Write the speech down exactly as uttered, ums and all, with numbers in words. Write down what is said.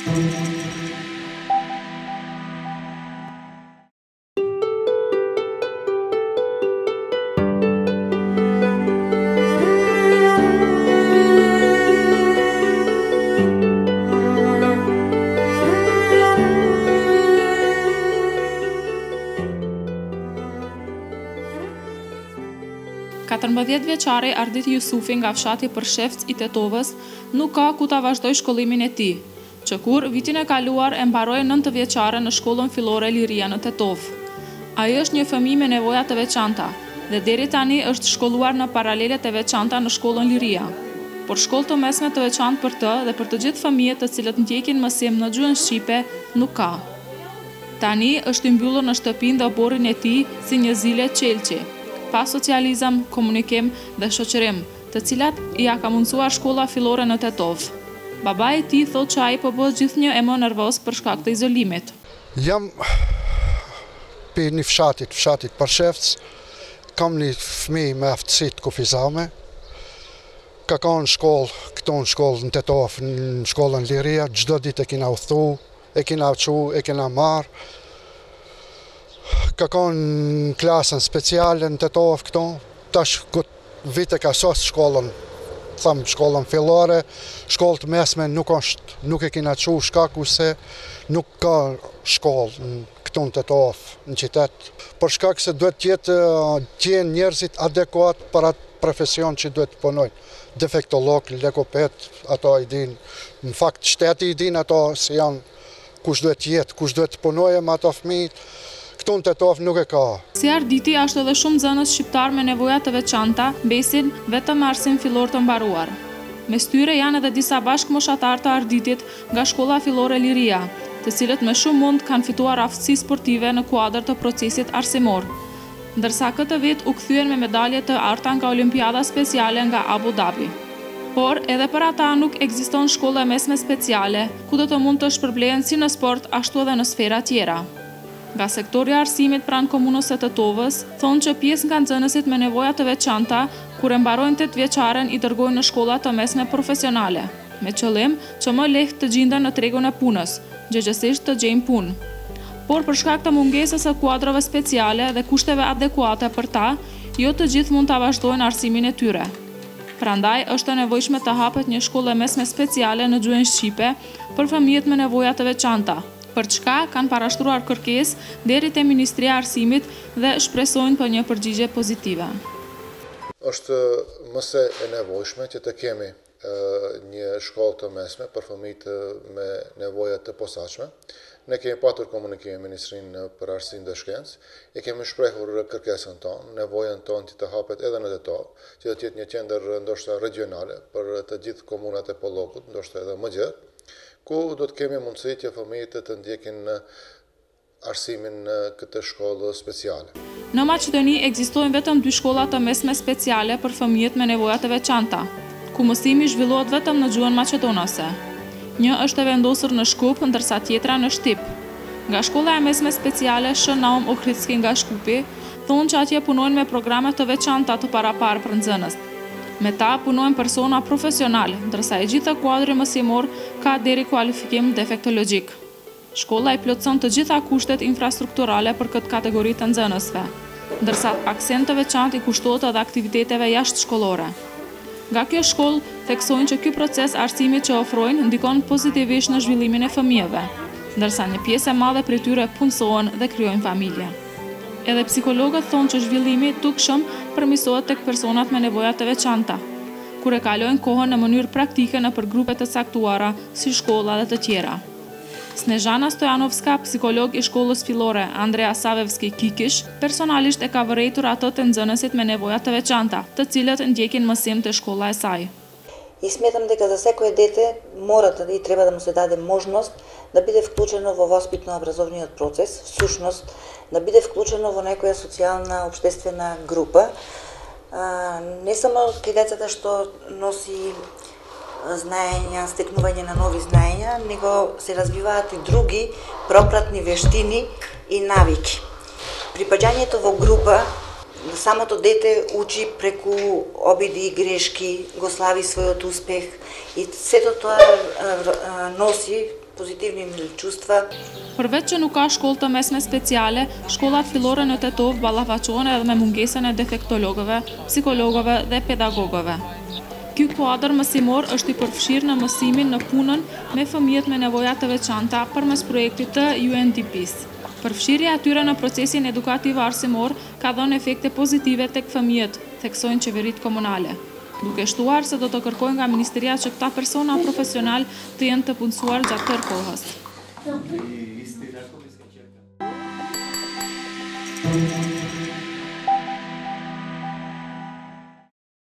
katërmbëdhjetë vjeçari Ardit Jusufi nga fshati Përshevc i Tetovës nuk ka ku ta vazhdoj shkollimin e tij, që kur vitin e kaluar e mbaroi nëntë vjeçare në shkollën fillore Liria në Tetovë. Ai është një fëmijë me nevoja të veçanta dhe deri tani është shkolluar në paralelet e veçanta në shkollën Liria. Por shkollë të mesme të veçantë për të dhe për të gjithë fëmijët të cilët ndjekin mësim në gjuhën shqipe nuk ka. Tani është i mbyllur në shtëpinë dhe oborrin e tij si një zile qelçi, pa socializëm, komunikim dhe shoqërim, të cilat i ja ka mundësuar shkolla fillore në Tetovë. Baba i tij thotë që ai po bëhet gjithnjë e më nervoz për shkak të izolimit. Jam për një fshatit, fshatit Përshevc, kam një fëmijë me aftësi të kufizame. Ka ka në shkollë, këto në shkollë në Tetovë, në shkollën Liria, çdo ditë e kina udhthu, e kina çu, e kina marrë. Ka konë në klasën speciale në Tetovë këto, tash këtë vite ka sos shkollën, thëmë shkollën fillore, shkollë të mesme nuk është, nuk e kina qu shkaku se nuk ka shkollë në këtu në Tetovë, në qytet. Për shkak se duhet tjetë tjenë njerëzit adekuat për atë profesion që duhet të punojnë. Defektolog, lekopet, ato i din, në fakt shteti i din ato se janë kush duhet jetë, kush duhet të punojë me ato fëmijët. Këtu në Tetovë nuk e ka. Si Arditi ashtu edhe shumë nxënës shqiptar me nevoja të veçanta besin vetëm me arsim fillor të mbaruar. Mes tyre janë edhe disa bashkëmoshatar të Arditit nga shkolla fillore Liria, të cilët me shumë mund kanë fituar aftësi sportive në kuadër të procesit arsimor, ndërsa këtë vit u kthyen me medalje të arta nga Olimpiada Speciale nga Abu Dhabi. Por edhe për ata nuk ekziston shkolla mesme speciale, ku do të mund të shpërblehen si në sport ashtu edhe në sfera tjera. Nga sektori arsimit pranë komunës së Tetovës, thonë që pjesë nga nxënësit me nevoja të veçanta, kur e mbarojnë tetë vjeçaren, i dërgojnë në shkolla të mesme profesionale, me qëllim që më lehtë të gjenden në tregun e punës, gjëgjësisht të gjejnë punë. Por për shkak të mungesës së kuadrove speciale dhe kushteve adekuate për ta, jo të gjithë mund ta vazhdojnë arsimin e tyre. Prandaj është e nevojshme të hapet një shkollë mesme speciale në gjuhën shqipe për fëmijët me nevoja të veçanta, për çka kanë parashtruar kërkesë deri te Ministria e Arsimit dhe shpresojnë për një përgjigje pozitive. Është mëse e nevojshme që të kemi një shkollë të mesme për fëmijët me nevoja të posaçme. Ne kemi patur komunikim me Ministrinë për Arsim dhe Shkencë, e kemi shprehur kërkesën tonë, nevojën tonë që të hapet edhe në Tetovë, që të jetë një qendër ndoshta regionale për të gjithë komunat e Pollokut, ndoshta edhe më gjerë, ku do të kemi mundësi që fëmijët të ndjekin arsimin në këtë shkollë speciale. Në Maqedoni ekzistojnë vetëm dy shkolla të mesme speciale për fëmijët me nevoja të veçanta, ku mësimi zhvillohet vetëm në gjuhën maqedonase. Një është e vendosur në Shkup, ndërsa tjetra në Shtip. Nga shkolla e mesme speciale Shën Naum Ohridski nga Shkupi, thonë që atje punojnë me programe të veçanta të paraparë për nxënës. Me ta punojnë persona profesional, ndërsa e gjitha kuadri mësimor ka deri kualifikim defektologjik. Shkolla i plotëson të gjitha kushtet infrastrukturale për këtë kategori të nxënësve, ndërsa aksen të veçantë i kushtohet edhe aktiviteteve jashtëshkollore. Nga kjo shkollë theksojnë që ky proces arsimit që ofrojnë ndikon pozitivisht në zhvillimin e fëmijëve, ndërsa një pjesë e madhe prej tyre punësohen dhe krijojnë familje. Edhe psikologët thonë që zhvillimi dukshëm përmirësohet tek personat me nevoja të veçanta, kur e kalojnë kohën në mënyrë praktike nëpër grupe të caktuara si shkolla dhe të tjera. Snežana Stojanovska, psikolog i shkollës fillore Andrea Savevski Kikish, personalisht e ka vërejtur ato të nxënësit me nevoja të veçanta, të cilët ndjekin mësim të shkolla e saj. И сметам дека за секое дете мора да и треба да му се даде можност да биде вклучено во воспитно-образовниот процес, всушност да биде вклучено во некоја социјална општествена група. А, не само кај децата што носи знаења, стекнување на нови знаења, него се развиваат и други пропратни вештини и навики. Припаѓањето во група, самото дете учи преку обиди и грешки, го слави својот успех и сето тоа носи позитивни чувства. Përveç që nuk ka shkollë të mesme speciale, shkollat fillore në Tetov ballafaqohen edhe me mungesën e defektologëve, psikologëve dhe pedagogëve. Ky kuadër mësimor është i përfshirë në mësimin në punën me fëmijët me nevoja të veçanta përmes projektit të U N D P-s. Përfshirja e tyre në procesin edukativ arsimor ka dhënë efekte pozitive tek fëmijët, theksojnë qeveritë komunale, duke shtuar se do të kërkojnë nga Ministeria që këta persona profesional të jenë të punësuar gjatë tërë kohës. Thank you.